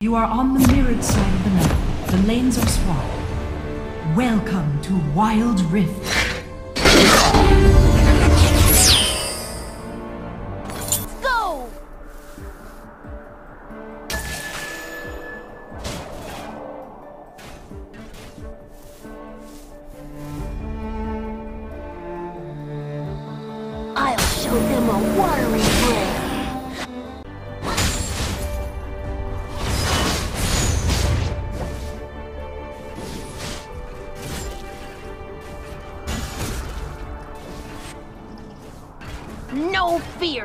You are on the mirrored side of the map. The lanes are swapped. Welcome to Wild Rift. Go! I'll show them a watery grave. No fear!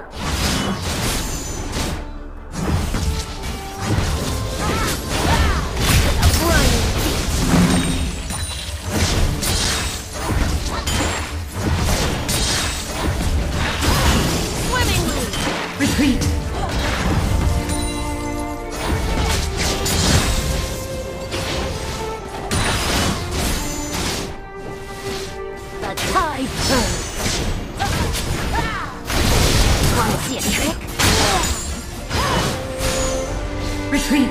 Retreat! The tide turns. Wanna see a trick? Retreat!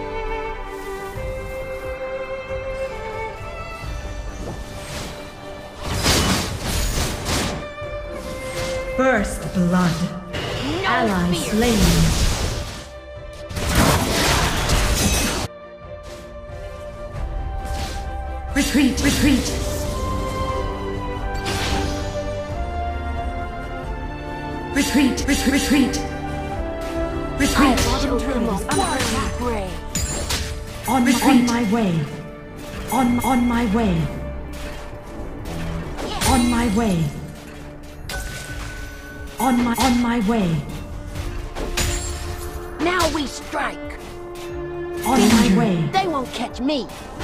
First blood. No Ally fear. slain. Retreat! Retreat! Retreat! Retreat! Retreat! Show them a watery grave. On my way. On my way. On my way. On my way. Now we strike. On my way. They won't catch me.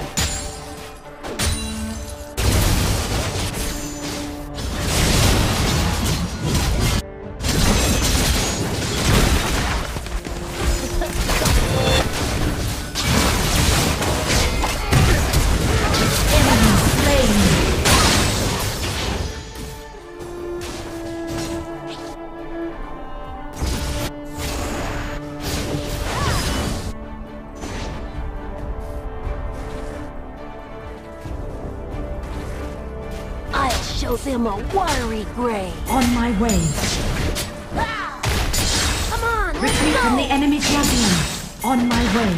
Show them a watery grave. On my way. Come on, let's Retreat go. from the enemy champion. On my way.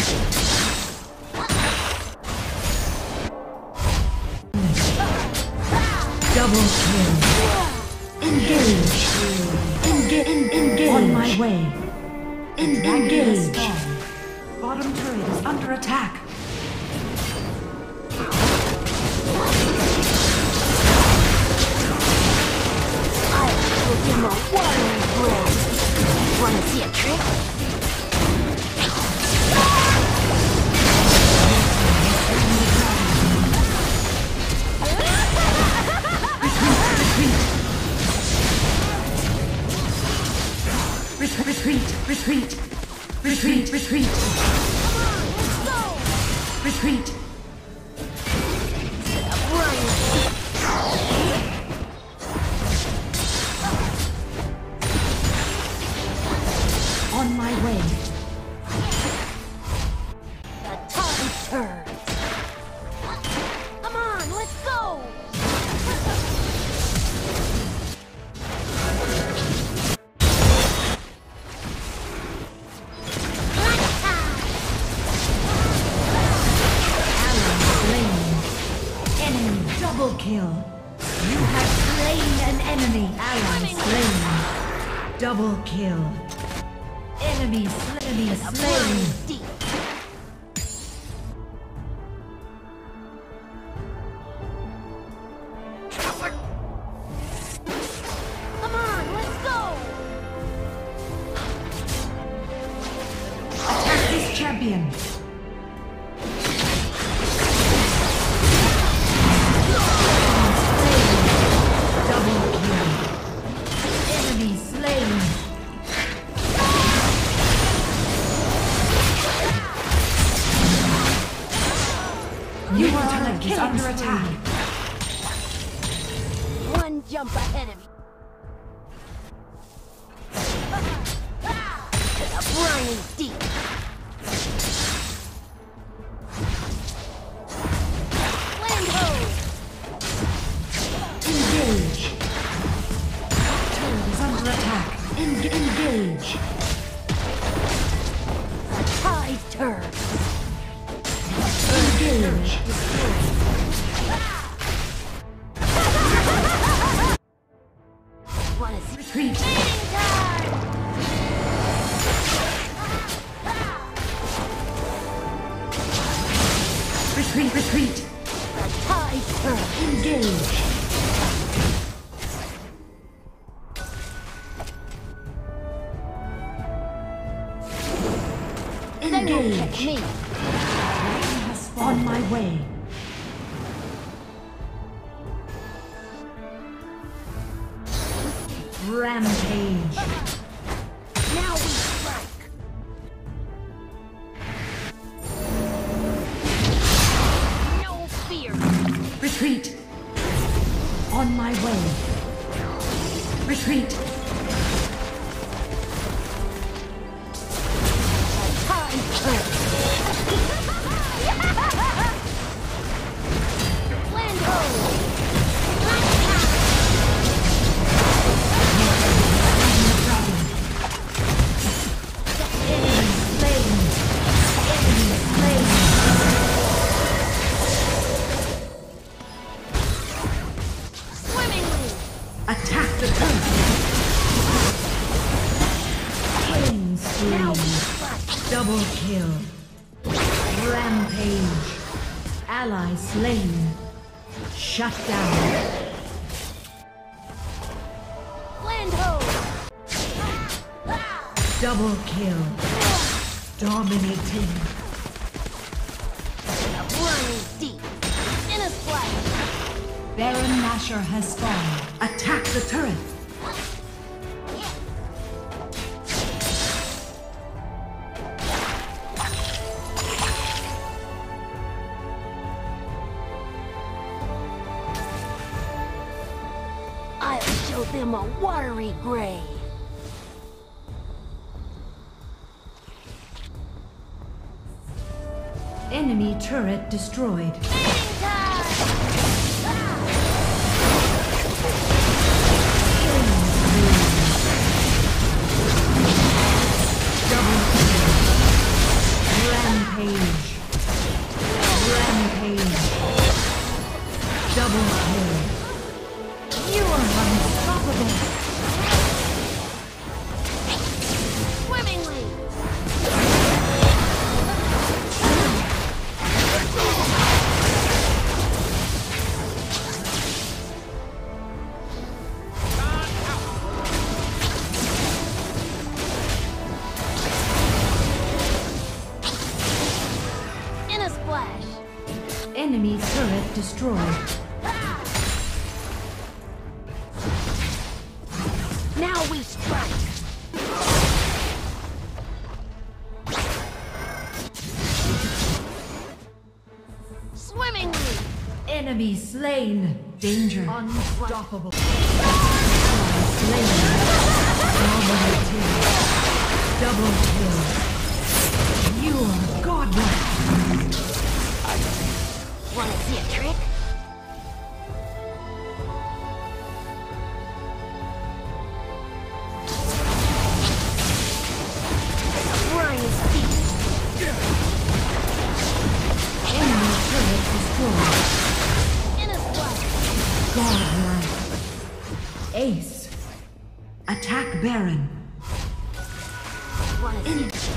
Double kill. Engage. Engage. On my way. Engage. Bottom turret is under attack. Give him a watery grave. Wanna see a trick? Retreat! Retreat! Come on, let's go. Retreat! On my way. The tide turns. Come on, let's go. Enemy double kill. You have slain an enemy. Ally slain. Double kill. Enemy slain. Deep. Come on, let's go. Attack this champion. Double kill. Enemy slain. Your turret is under attack. One jump ahead of me. To the briny deep. Engage. Tide turn. Engage. Wanna see? Retreat. Mating time! Retreat. Retreat. Tide turn. Engage. They won't catch Engage. me. On my way. Rampage. Now we strike. No fear. Retreat. On my way. Retreat. Tide turn. Land ho. Swimmingly. Attack the turret. Killing Now we spree. strike. Double kill. Rampage. Ally slain. Shut down. Land ho. Double kill. Dominating. Running deep. In a splash. Baron Nashor has spawned. Attack the turret. I'll show them a watery grave. Enemy turret destroyed. Mating time! Double kill. Rampage. Rampage. Double kill. You are unstoppable. Swimmingly. In a splash. Enemy turret destroyed. Now we strike. Swimmingly. Enemy slain. Danger. Unstoppable. Slain. Dominating. Double kill. You are godlike. Wanna see a trick? Running deep. Enemy turret destroyed. In a splash. Godlike. Ace. Attack Baron. Wanna see?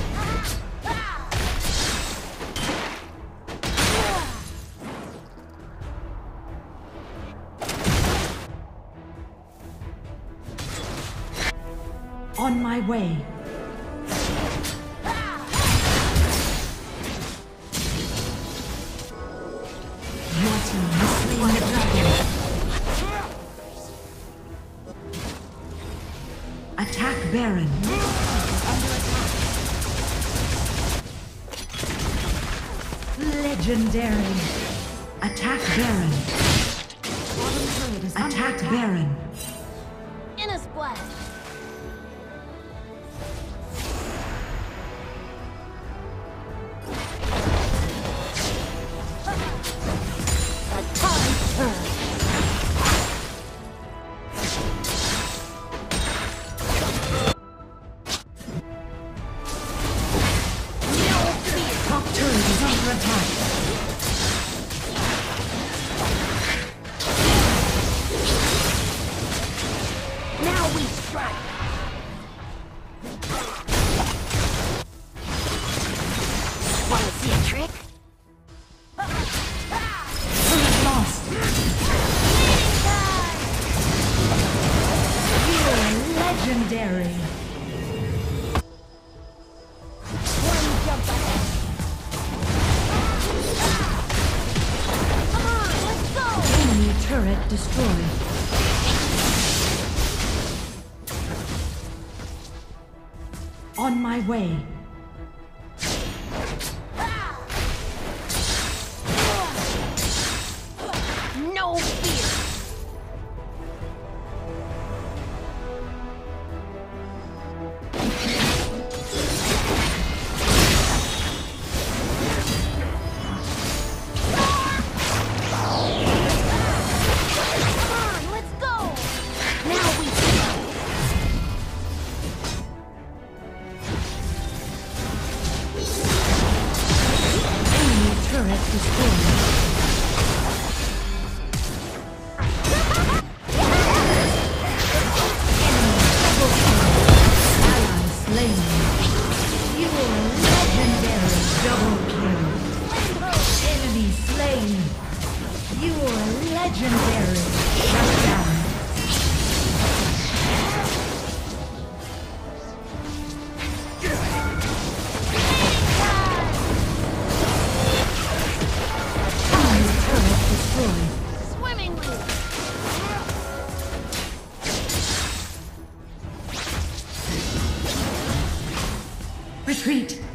On my way. Your team has slain the dragon. Attack Baron. Legendary. Attack Baron. Attack Baron. In a splash. A tide turn. we strike. Wanna see a trick? Turret lost. You're legendary. One jump ahead. Come on, let's go! Enemy turret destroyed. On my way. No fear! Legendary. Shut down. Turret destroyed. Swimmingly. Retreat.